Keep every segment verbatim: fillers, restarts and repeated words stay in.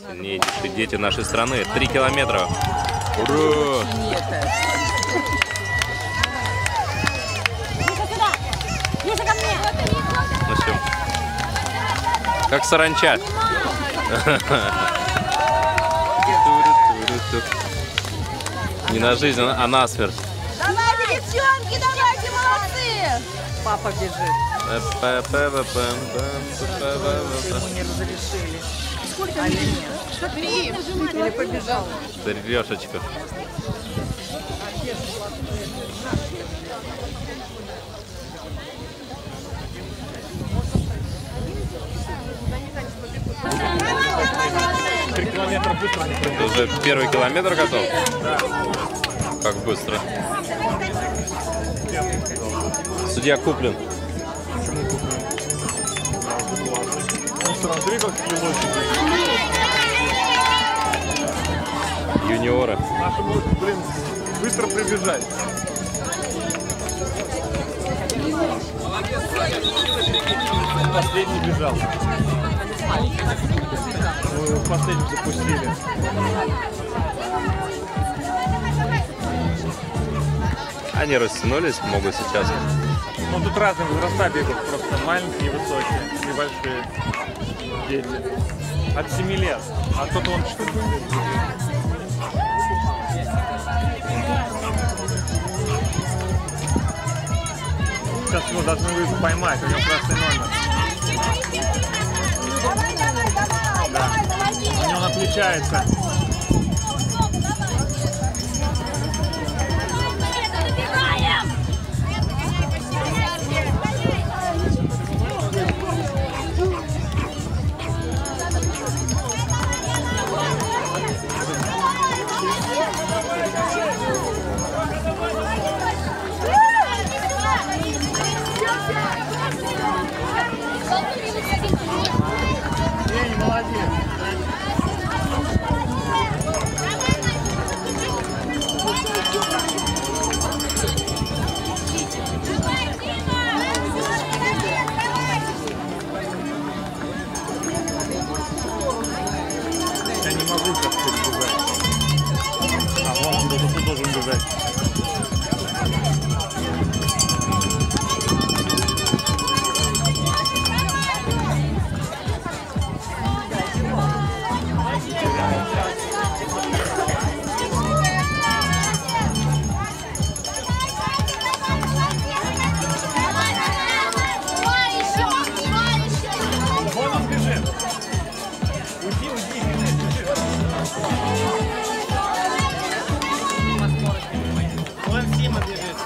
Сильнейшие дети нашей страны. Три километра. Ура! Ну все. Как саранча. Не на жизнь, а на смерть. Давайте, девчонки, давайте, молодцы! Папа бежит. Ему не разрешили. Сколько а нет? Три. Или побежал? Трешечка. Три километра быстро. Ты уже первый километр готов? Да. Как быстро. Судья куплен. Почему куплен? Ну, смотри, как лошади. Юниоры. Наши будут, блин, быстро прибежать. Последний бежал. Мы последний запустили. Они растянулись, могут сейчас. Ну тут разные возраста бегают, просто маленькие, высокие, небольшие дети. От семи лет, а тот он четыре. Сейчас его должны вы поймать, у него красный номер. Да. У него он отличается. Эй, молодец. Я не могу сейчас перебежать. А вон он должен, должен бежать. Вон он бежит. Уйди, уйди, бежит, бежит. Вон Сима бежит.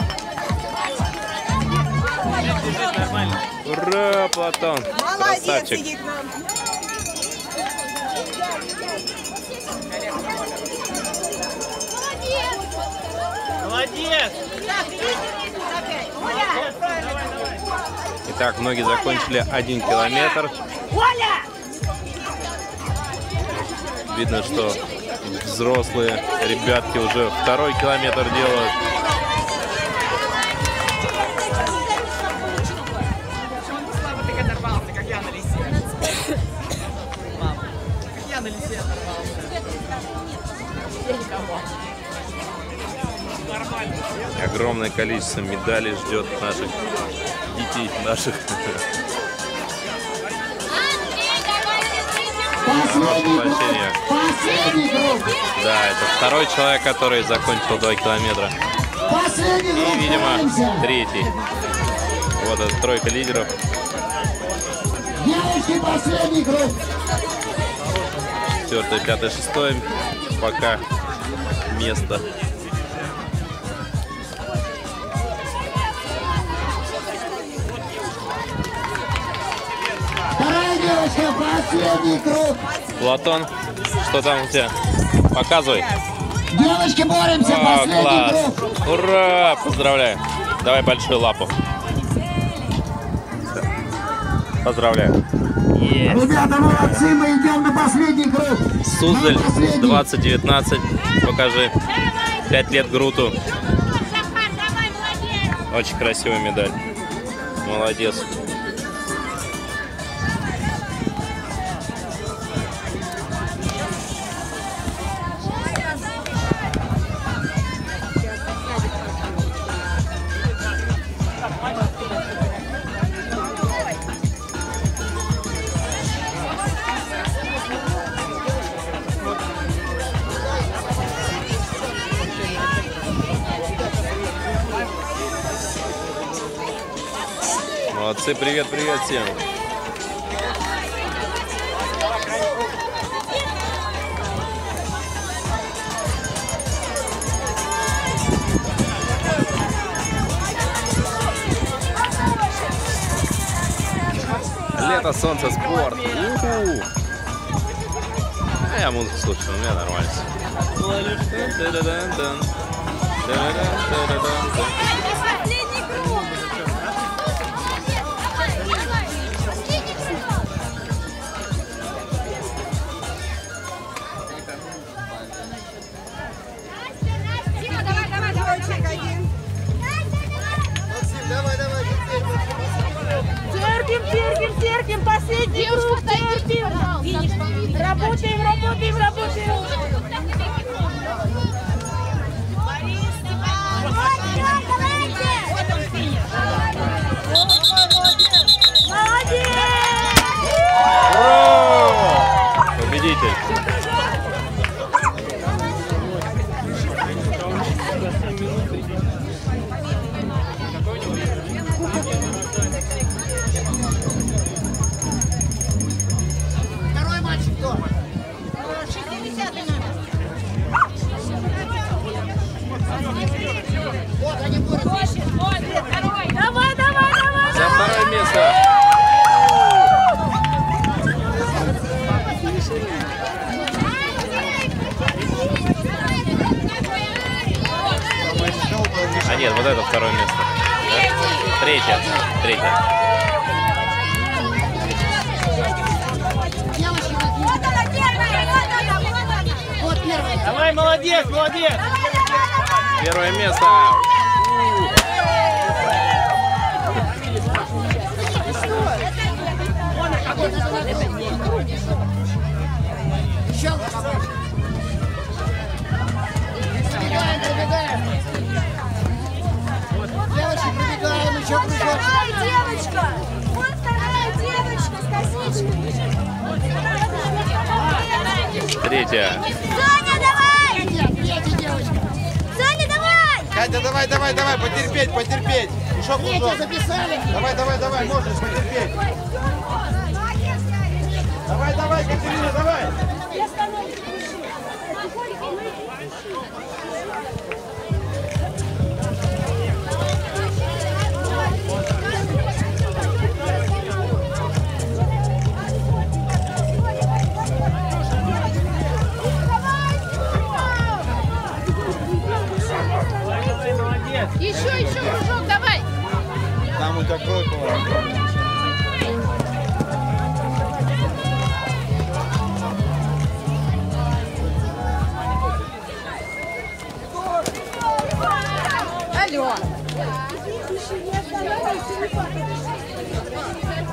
Бежит, бежит, нормально. Ура, Платон! Молодец, Красавчик! иди к нам. Молодец! Итак, многие закончили один километр. Видно, что взрослые ребятки уже второй километр делают. Слава, ты оторвался, как я на лисе. Мама, как я на лисе оторвался. Я никого. Нормально. Огромное количество медалей ждет наших детей, наших. Последний круг, последний круг, Да, это второй человек, который закончил два километра. последний круг, И, видимо, стараемся. третий. Вот эта тройка лидеров. Девочки, последний круг. Четвертое, пятое, шестое. Пока место. Вторая девочка, последний круг. Платон, что там у тебя? Показывай. Девочки, боремся, О, последний класс! круг. Ура! Поздравляю! Давай большую лапу. Поздравляю. Есть. Ребята, молодцы, мы идем на последний круг. Суздаль На последний. двадцать девятнадцать. Покажи. Пять лет Груту. Очень красивая медаль. Молодец. Молодцы, привет, привет всем. Лето, солнце, спорт. У-ху. А я музыку слушаю, у меня нормально. Последний круг. Дима, давай, давай, давай, один. Терпим, терпим, терпим, последний круг, терпим. Работаем, работаем, работаем. Молодец! Ура! Победитель. Второй мальчик дома. шестидесятый номер. Вот они борются. Давай, давай, давай! За второе место. А нет, вот это второе место. Да? Третье. Третье. Вот она первая, вот она, вот она. Вот первый. Давай, молодец, молодец. Первое место. Еще. Пробегаем, пробегаем. Девочки, пробегаем, еще кружочек. Вторая девочка. Вот вторая девочка с косичкой. Третье. Соня, давай! Третья девочка. Соня, давай! Катя, давай, давай, давай, потерпеть, потерпеть. Еще Третью кружок. записали. Давай, давай, давай, можешь потерпеть. Давай, давай, Катерина, давай. Еще, еще кружок, давай! Там у тебя кровь была. Алло!